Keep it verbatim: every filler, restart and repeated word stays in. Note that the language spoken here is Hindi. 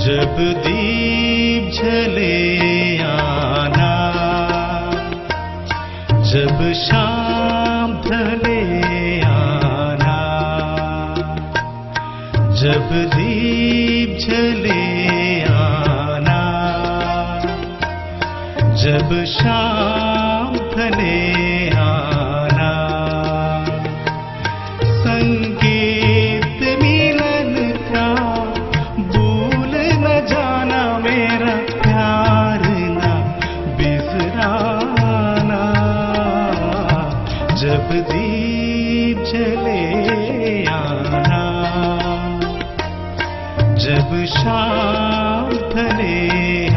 जब दीप जले आना, जब शाम ढले आना, जब दीप जले आना, जब शाम ढले आना, संगीत मिलन का भूल न जाना, मेरा प्यार न बिसराना। जब दीप जले आना, जब शाम ढले